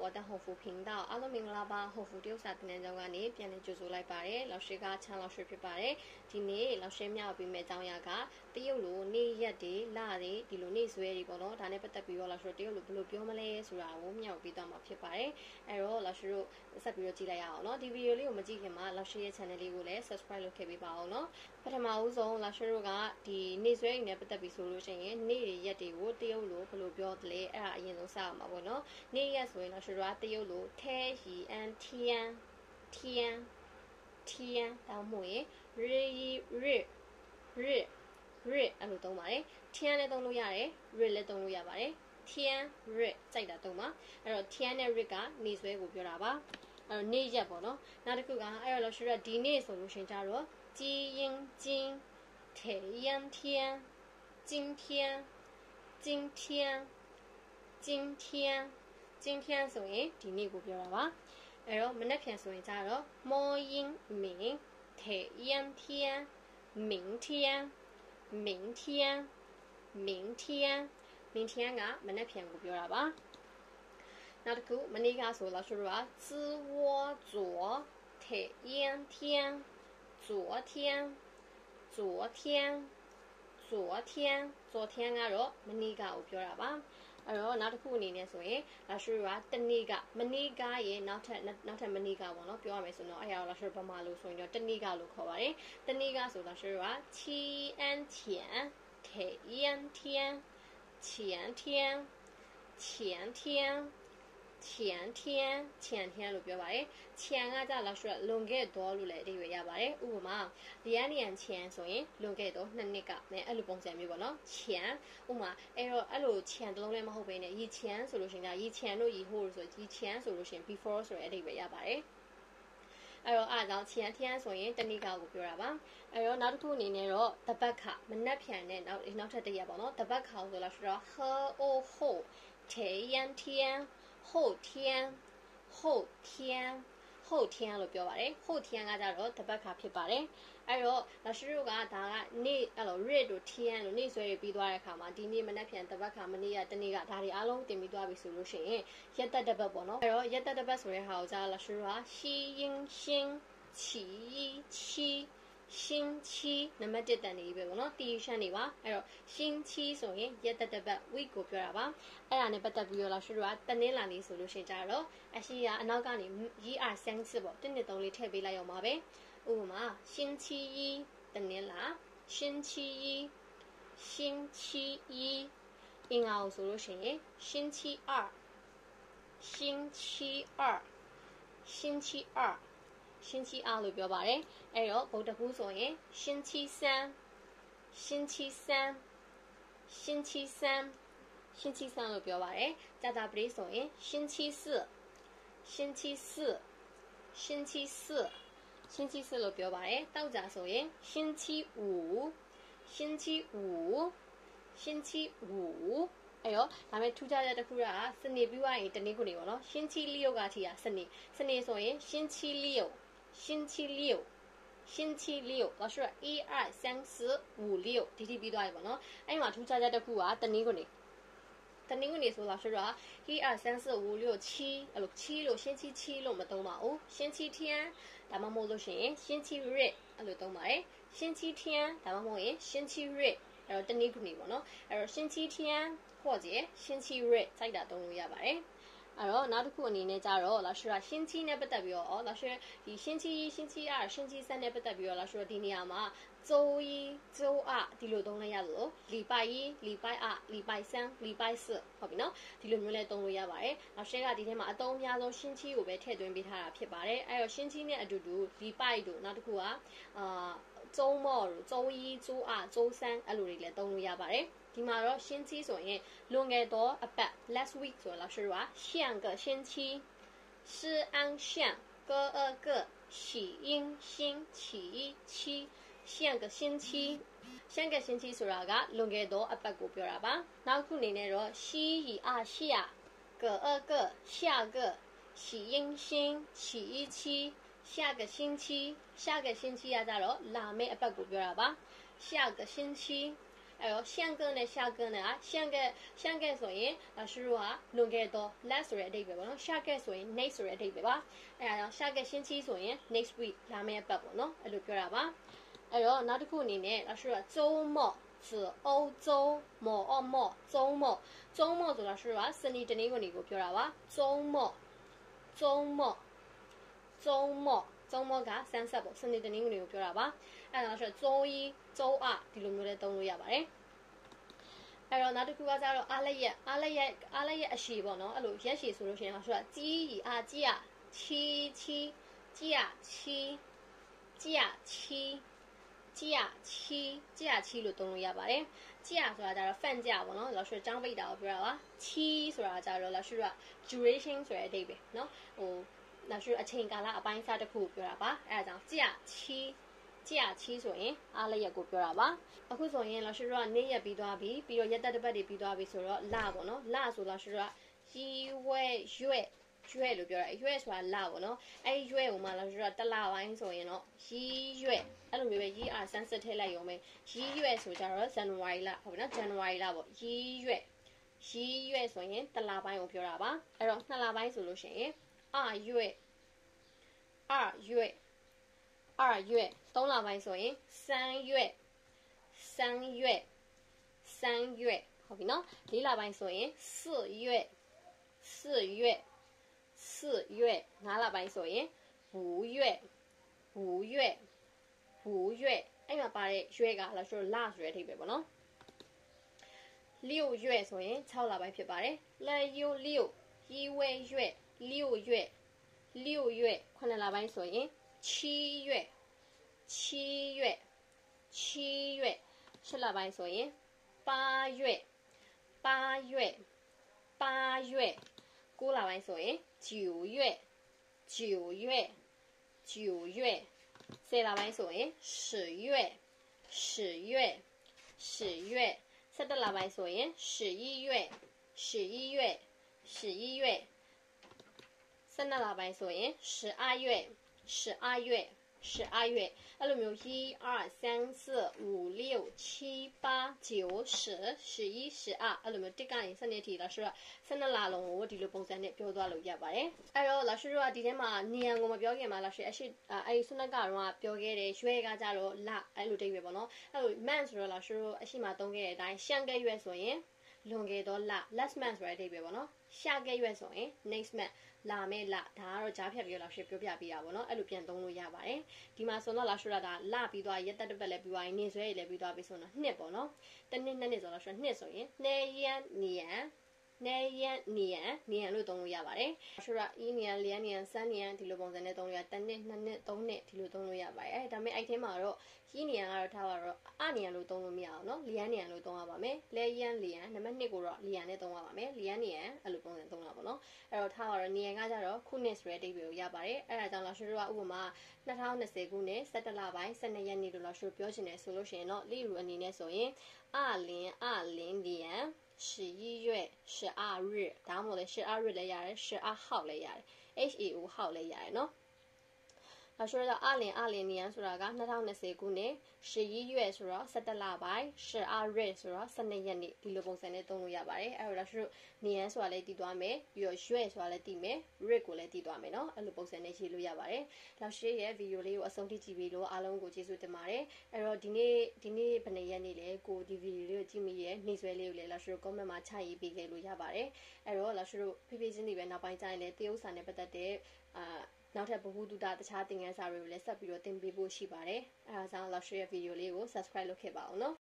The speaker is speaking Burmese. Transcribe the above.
我的后福频道，阿罗明拉巴后福丢萨的那个呢，变得就是来巴嘞，老师个唱老师去巴嘞，今年老师苗比没张牙个，第有路你一的拉的，第路你所以个喏，但係不特別老師第有路不路表麼嘞，所以我苗比到嘛去巴嘞，然後老師實比較知嚟呀，喏，啲 video 呢我們知嘅嘛，老師嘅 channel 呢個咧 subscribe 落去俾吧，喏，ပထမဦးဆုံး老師ကဒီနေဆွဲနေပတ်သက်ပြီးဆိုလို့ရှိရင်နေ့ရက်တွေကိုတရုတ်လိုဘယ်လိုပြောတယ်လဲအဲ့ဒါအရင်ဆုံးစရမှာပေါ့နော်နေ့ရက်ဆိုရင်老師ကတရုတ်လိုထဲရီအန်ထီယန်တောင်းမှုရင်ရအဲ့လိုသုံးပါတယ်ထီယန်လည်းသုံးလို့ရတယ်ရလည်းသုံးလို့ရပါတယ်ထီယန်ရကြိုက်တာသုံးပါအဲ့တော့ထီယန်နဲ့ရကနေဆွဲကိုပြောတာပါအဲ့တော့နေ့ရက်ပေါ့နော်နောက်တစ်ခုကအဲ့တော့老師ကဒီနေ့ဆိုလို့ရှိရင်ကြတော့基因金太阳天今天ဆိုရင်ဒီနေ့ကိုပြောတာပါအဲ့တော့မနက်ဖြန်ဆိုရင်ကြတော့မောင်း明太阳天明天ကမနက်ဖြန်ကိုပြောတာပါနောက်တစ်ခုမနေ့ကဆို老師က自我左太阳天昨天ကတော့မနေ့ကကိုပြောတာပါအဲ့တော့နောက်တစ်ခုအနေနဲ့ဆိုရင်老師ကတနေ့ကမနေ့ကရဲ့နောက်ထပ်မနေ့ကပေါ့နော်ပြောရမယ်ဆိုတော့အဲ့ဒါ老師ဘာမှလို့ဆိုရင်တော့တနေ့ကလို့ခေါ်ပါတယ်တနေ့ကဆို老師က七安前太阳天前天လို့ပြောပါတယ်前ကကြ老師ကလွန်ခဲ့တော့လို့လည်းအဓိပ္ပာယ်ရပါတယ်ဥပမာ2年前ဆိုရင်လွန်ခဲ့တော့2နှစ်ကအဲ့လိုပုံစံမျိုးပေါ့နော်前ဥပမာအဲ့လို前တလုံးလည်းမဟုတ်ဘဲနဲ့以前ဆိုလို့ရှိရင်以前တို့以后ဆို以前ဆိုလို့ရှိရင် before ဆိုတဲ့အဓိပ္ပာယ်ရပါတယ်အဲ့တော့အားကြောင့်前天ဆိုရင်တနေ့ကကိုပြောတာပါအဲ့တော့နောက်တစ်ခုအနေနဲ့တော့တပတ်ခမနက်ဖြန်နဲ့နောက်ထပ်တစ်ရက်ပေါ့နော်တပတ်ခဆိုလို့ဆိုတော့后天လို့ပြောပါတယ်后天ကကြတော့တပတ်ခါဖြစ်ပါတယ်အဲ့တော့老師တို့ကဒါကနေ့အဲ့လို read တို့天လို့နေ့ဆွဲပြီးသွားတဲ့အခါမှာဒီနေ့မနက်ဖြန်တပတ်ခါမနေ့ကတနေ့ကဒါတွေအားလုံးတင်ပြီးသွားပြီဆိုလို့ရှိရင်ရက်သက်တပတ်ပေါ့နော်အဲ့တော့ရက်သက်တပတ်ဆိုတဲ့ဟာကိုကြာ老師တို့က西英星起星期နံပါတ်1တန်နေပြီပေါ့နော်တီရှမ်းနေပါအဲ့တော့星期ဆိုရင်ရက်သက်တပတ် week ကိုပြောတာပါအဲ့ဒါနဲ့ပတ်သက်ပြီးတော့老師တို့ကတနင်္လာနေ့ဆိုလို့ရှိရင်ကြတော့အရှိကအနောက်ကနေ3ပေါ့1 2 3လေးထည့်ပေးလိုက်အောင်ပါပဲဥပမာ星期一တနင်္လာ星期一အင်္ဂါကိုဆိုလို့ရှိရင်星期二星期二လို့ပြောပါတယ်အဲ့တော့ဗုဒ္ဓဟူးဆိုရင်星期三လို့ပြောပါတယ်ကြာသပတေးဆိုရင်星期四လို့ပြောပါတယ်တောက်ကြဆိုရင်星期五အဲ့တော့ဒါပေမဲ့ထူးခြားတဲ့တစ်ခုကစနေပြီးသွားရင်တနေ့ခုနေပေါ့နော်星期六ကထိရစနေဆိုရင်星期六老師က1 2 3 4 5 6ဒီပြီးသွားပြီပေါ့နော်အဲ့မှာထူးခြားတဲ့တစ်ခုကတနေ့ခုနေဆို老師က1 2 3 4 5 6 7အဲ့လို7လို့星期7လို့မသုံးပါဘူး星期天ဒါမှမဟုတ်လို့ရှိရင်星期日အဲ့လိုသုံးပါတယ်星期天ဒါမှမဟုတ်ရင်星期日အဲ့တော့တနေ့ခုနေပေါ့နော်အဲ့တော့星期天或者星期日စိုက်တာသုံးလို့ရပါတယ်အဲ့တော့နောက်တစ်ခုအနေနဲ့ကြတော့老師က星期နဲ့ပတ်သက်ပြီးတော့老師ဒီ星期一星期二星期三နဲ့ပတ်သက်ပြီးတော့老師ကဒီနေရာမှာ周一周二ဒီလိုသုံးလိုက်ရလို့禮拜一禮拜二禮拜三禮拜四ဟုတ်ပြီနော်ဒီလိုမျိုးလဲသုံးလို့ရပါတယ်老師ကဒီထဲမှာအသုံးအများဆုံး星期ကိုပဲထည့်သွင်းပေးထားတာဖြစ်ပါတယ်အဲ့တော့星期နဲ့အတူတူ禮拜တို့နောက်တစ်ခုက周末တို့周一周二周三အဲ့လိုတွေလည်းသုံးလို့ရပါတယ်ဒီမှာတော့星期ဆိုရင်လွန်ခဲ့တော့အပတ် last week ဆိုတော့老師က上個星期是安上個個喜迎星期七上個星期ဆိုတာကလွန်ခဲ့တော့အပတ်ကိုပြောတာပါနောက်ခုအနေနဲ့တော့西以二下個個下個喜迎星期七下個星期ကကြတော့လာမယ့်အပတ်ကိုပြောတာပါ下個星期相跟呢下跟呢相跟所以老师说弄个多 last ဆိုတဲ့အဓိပ္ပာယ်ပေါ့နော်下个ဆိုရင် next ဆိုတဲ့အဓိပ္ပာယ်ပါအဲ့ဒါကြောင့်下个星期ဆိုရင် next week လာမယ့်ပတ်ပေါ့နော်အဲ့လိုပြောတာပါအဲ့တော့နောက်တစ်ခုအနေနဲ့老师说周末是欧洲末周末ဆိုတာ是ว่าစနေတနင်္ဂနွေကိုပြောတာပါ周末ကဆန်းဆက်ပေါ့စနေတနင်္ဂနွေကိုပြောတာပါအဲ့ဒါဆို周一周二ဒီလိုမျိုးလေးသုံးလို့ရပါတယ်အဲ့တော့နောက်တစ်ခုကကျတော့အားလက်ရက်အရှိပေါ့နော်အဲ့လိုရက်ရှိဆိုလို့ရှိရင်ဆိုတော့ကြီးလို့သုံးလို့ရပါတယ်ကြာဆိုတာကျတော့ fan ကြာပေါ့နော်老师张ပိတ်တာကိုပြောတာပါချီဆိုတာကျတော့老师က duration ဆိုတဲ့အဓိပ္ပာယ်နော်老师အချိန်ကာလအပိုင်းအစတစ်ခုကိုပြောတာပါအဲ့ဒါကြောင့်ကြာချီဆိုရင်အားလက်ရက်ကိုပြောတာပါအခုဆိုရင်老师ကနေ့ရက်ပြီးသွားပြီပြီးတော့ရက်သက်တစ်ပတ်တွေပြီးသွားပြီဆိုတော့လပေါ့နော်လဆို老师ကရွဲလို့ပြောတာရွဲဆိုတာလပေါ့နော်အဲ့ရွဲကိုမှ老师ကတစ်လပိုင်းဆိုရင်တော့ရွဲအဲ့လိုမျိုးပဲဆန်းစစ်ထည့်လိုက်ရုံပဲရွဲဆိုကြတော့ January လဟုတ်ပြီနော် January လပေါ့ရွဲဆိုရင်တစ်လပိုင်းကိုပြောတာပါအဲ့တော့နှစ်လပိုင်းဆိုလို့ရှိရင်2月သုံးလပိုင်းဆိုရင်3月ဟုတ်ပြီနော်4လပိုင်းဆိုရင်4月5လပိုင်းဆိုရင်5月အဲ့မှာပါတဲ့ရွဲကလာဆိုလဆိုတဲ့အဓိပ္ပာယ်ပေါ့နော်6月ဆိုရင်6လပိုင်းဖြစ်ပါတယ်6月9လပိုင်းဆိုရင်7月8လပိုင်းဆိုရင်8月9လပိုင်းဆိုရင်9月10လပိုင်းဆိုရင်10月11လပိုင်းဆိုရင်11月12လပိုင်းဆိုရင်12月အဲ့လိုမျိုး1 2 3 4 5 6 7 8 9 10 11 12အဲ့လိုမျိုးတစ်ကနေစနစ်ထိလာဆိုတော့12လလုံးကိုဒီလိုပုံစံနဲ့ပြောသွားလို့ရပါတယ်အဲ့တော့လာဆိုတော့ဒီထဲမှာနေရာကိုမပြောခင်မှာလာဆိုအဲ့ဒီစနစ်ကတော့ပြောခဲ့တယ်ရွှဲကကြတော့လအဲ့လိုတိတ်ပဲပေါ့နော်အဲ့လို month ဆိုတော့လာဆိုအရှိမသုံးခဲ့တဲ့အတိုင်းရှမ်းကဲရွဲဆိုရင်လွန်ခဲ့တော့လ last month ဆိုတဲ့အဓိပ္ပာယ်ပေါ့နော်ရှာကဲရွဲဆိုရင် next month လာမယ့်လဒါကတော့ကြားဖြတ်ပြီးတော့ရှင်းပြောပြပေးတာပေါ့နော်အဲ့လိုပြန်သုံးလို့ရပါတယ်ဒီမှာဆိုတော့လာရှုတာဒါလပြီးသွားရက်တက်တစ်ပတ်လည်းပြီးသွားရင်နေဆွဲရည်လည်းပြီးသွားပြီဆိုတော့နှစ်ပေါ့နော်တစ်နှစ်နှစ်ဆိုတော့နှစ်ဆိုရင်နေရန်လို့သုံးလို့ရပါတယ်ရှုတာအီးနေရန်လျန်နေရန်စန်းနေရန်ဒီလိုပုံစံနဲ့သုံးလို့ရတစ်နှစ်နှစ်နှစ်သုံးနှစ်ဒီလိုသုံးလို့ရပါတယ်ဒါပေမဲ့အဲ့ထဲမှာတော့ကြီးနေရန်ကတော့ထားပါတော့နေရန်လို့သုံးလို့မရအောင်နော်လျန်နေရန်လို့သုံးရပါမယ်လဲရန်လျန်နံပါတ်2ကိုတော့လျန်နဲ့သုံးရပါမယ်လျန်နေရန်အဲ့လိုပုံစံသုံးတာပေါ့နော်အဲ့တော့ထားပါတော့နေရန်ကကြတော့ခုနှစ်ဆိုတဲ့အဓိပ္ပာယ်ကိုရပါတယ်အဲ့ဒါကြောင့်လာရှုတို့ကဥပမာ2020ခုနှစ်17လပိုင်း12ရက်နေ့လို့လာရှုပြောချင်တယ်ဆိုလို့ရှိရင်တော့လိရူအနေနဲ့ဆိုရင်2020年11月12日ဒါမှမဟုတ်လဲ12日လည်းရတယ်12号လည်းရတယ် HAO 号လည်းရတယ်နော်老师说2020年ဆိုတာက2020ခုနှစ်11月ဆိုတော့17လပိုင်း12ရက်ဆိုတော့12ရက်နေ့ဒီလိုပုံစံနဲ့သုံးလို့ရပါတယ်အဲ့တော့老师တို့နေရန်ဆိုတာလည်းတည်သွားမယ်ပြီးတော့ရွဲ့ဆိုတာလည်းတည်မယ် rate ကိုလည်းတည်သွားမယ်เนาะအဲ့လိုပုံစံနဲ့ရေးလို့ရပါတယ်老师ရဲ့ဗီဒီယိုလေးကိုအဆုံးထိကြည့်ပြီးလို့အားလုံးကိုကျေးဇူးတင်ပါတယ်အဲ့တော့ဒီနေ့ဘယ်နှစ်ရက်နေ့လဲကိုဒီဗီဒီယိုလေးကိုကြည့်မိရဲ့နေ့စွဲလေးကိုလည်း老师တို့ comment မှာချရေးပေးခဲ့လို့ရပါတယ်အဲ့တော့老师တို့ဖြည်းဖြည်းချင်းတွေပဲနောက်ပိုင်းကျရင်လည်းတရုတ်စာနဲ့ပတ်သက်တဲ့နောက်ထပ်ဗဟုသုတတခြားသင်ခန်းစာတွေကိုလည်းဆက်ပြီးတော့သင်ပေးဖို့ရှိပါတယ်အဲဒါကြောင့် Luxury ရဲ့ဗီဒီယိုလေးကို subscribe လုပ်ခဲ့ပါအောင်နော်